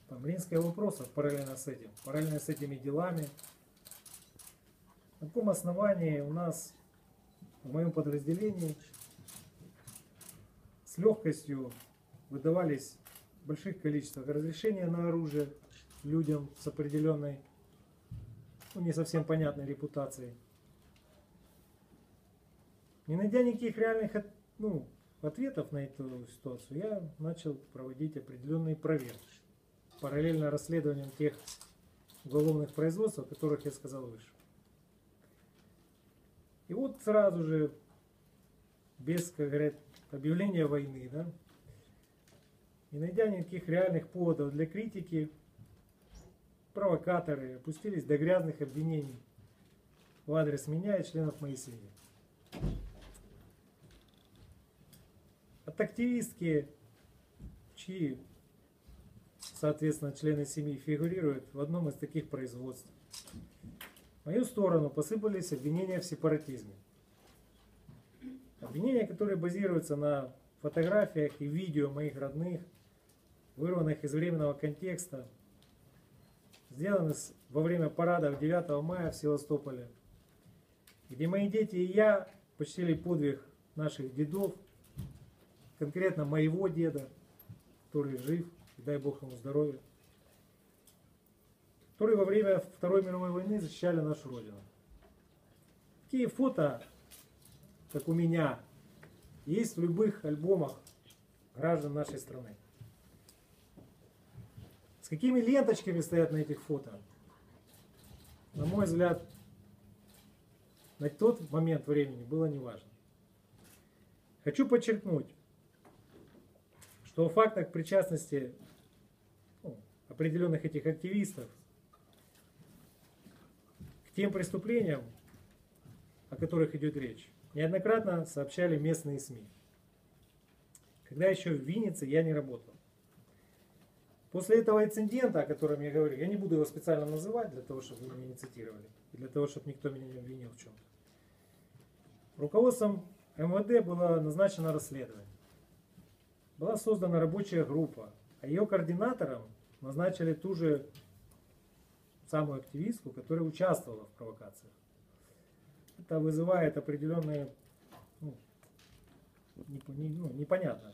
там, римских вопросов параллельно с этим, параллельно с этими делами. На каком основании у нас в моем подразделении с легкостью выдавались в больших количествах разрешения на оружие людям с определенной, ну, не совсем понятной репутацией. Не найдя никаких реальных ответов на эту ситуацию, я начал проводить определенные проверки, параллельно расследованием тех уголовных производств, о которых я сказал выше. И вот сразу же, без, как говорят, объявления войны, да, не найдя никаких реальных поводов для критики, провокаторы опустились до грязных обвинений в адрес меня и членов моей семьи. От активистки, чьи, соответственно, члены семьи фигурируют в одном из таких производств, в мою сторону посыпались обвинения в сепаратизме. Обвинения, которые базируются на фотографиях и видео моих родных, вырванных из временного контекста, сделаны во время парадов 9 мая в Севастополе, где мои дети и я почтили подвиг наших дедов, конкретно моего деда, который жив, и дай Бог ему здоровья, которые во время Второй мировой войны защищали нашу Родину. Такие фото, как у меня, есть в любых альбомах граждан нашей страны. С какими ленточками стоят на этих фото, на мой взгляд, на тот момент времени было неважно. Хочу подчеркнуть, что о фактах причастности определенных этих активистов к тем преступлениям, о которых идет речь, неоднократно сообщали местные СМИ. Когда еще в Виннице я не работал. После этого инцидента, о котором я говорю, я не буду его специально называть, для того, чтобы вы меня не цитировали, и для того, чтобы никто меня не обвинил в чем-то. Руководством МВД было назначено расследование. Была создана рабочая группа, а ее координатором назначили ту же самую активистку, которая участвовала в провокациях. Это вызывает определенные, непонятно,